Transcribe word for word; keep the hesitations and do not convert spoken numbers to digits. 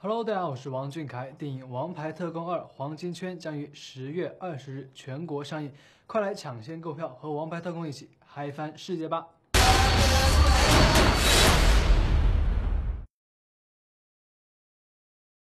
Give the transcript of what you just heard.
Hello，大家好，我是王俊凯。电影《王牌特工二：黄金圈》将于十月二十日全国上映，快来抢先购票，和《王牌特工》一起嗨翻世界吧！